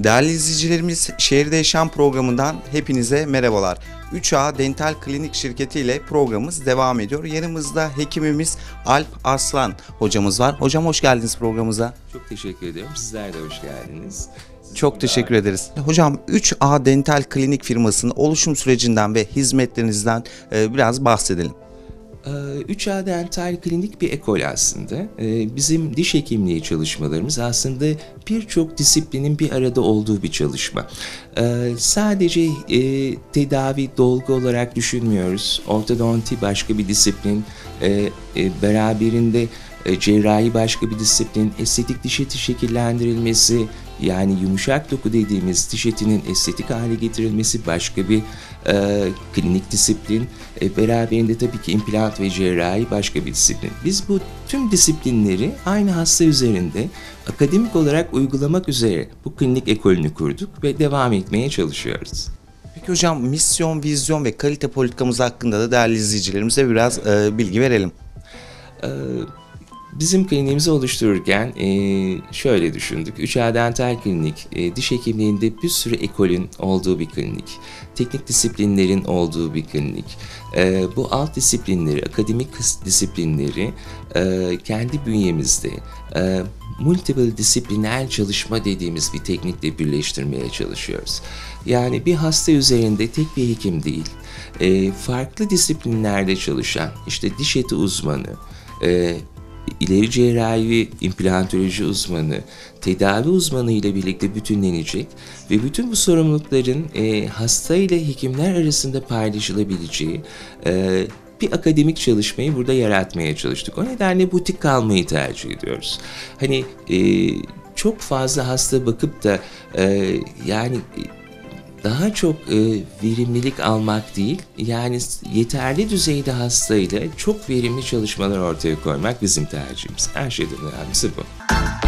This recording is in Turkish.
Değerli izleyicilerimiz, Şehirde Yaşam programından hepinize merhabalar. 3A Dental Klinik şirketi ile programımız devam ediyor. Yanımızda hekimimiz Alp Arslan hocamız var. Hocam hoş geldiniz programımıza. Çok teşekkür ediyorum. Sizler de hoş geldiniz. Çok teşekkür ederiz. Hocam 3A Dental Klinik firmasının oluşum sürecinden ve hizmetlerinizden biraz bahsedelim. 3A Dental Klinik bir ekol aslında. Bizim diş hekimliği çalışmalarımız aslında birçok disiplinin bir arada olduğu bir çalışma. Sadece tedavi, dolgu olarak düşünmüyoruz. Ortodonti başka bir disiplin, beraberinde cerrahi başka bir disiplin, estetik diş eti şekillendirilmesi, yani yumuşak doku dediğimiz diş etinin estetik hale getirilmesi başka bir klinik disiplin. Beraberinde tabii ki implant ve cerrahi başka bir disiplin. Biz bu tüm disiplinleri aynı hasta üzerinde akademik olarak uygulamak üzere bu klinik ekolünü kurduk ve devam etmeye çalışıyoruz. Peki hocam, misyon, vizyon ve kalite politikamız hakkında da değerli izleyicilerimize biraz bilgi verelim. Bizim kliniğimizi oluştururken şöyle düşündük. 3A Dental Klinik, diş hekimliğinde bir sürü ekolün olduğu bir klinik. Teknik disiplinlerin olduğu bir klinik. Bu alt disiplinleri, akademik disiplinleri kendi bünyemizde multiple disipliner çalışma dediğimiz bir teknikle birleştirmeye çalışıyoruz. Yani bir hasta üzerinde tek bir hekim değil, farklı disiplinlerde çalışan, işte diş eti uzmanı, ileri cerrahi ve implantoloji uzmanı, tedavi uzmanı ile birlikte bütünlenecek ve bütün bu sorumlulukların hasta ile hekimler arasında paylaşılabileceği bir akademik çalışmayı burada yaratmaya çalıştık. O nedenle butik kalmayı tercih ediyoruz. Hani çok fazla hasta bakıp da yani daha çok verimlilik almak değil, yani yeterli düzeyde hastayla çok verimli çalışmalar ortaya koymak bizim tercihimiz. Her şeyden önemlisi bu.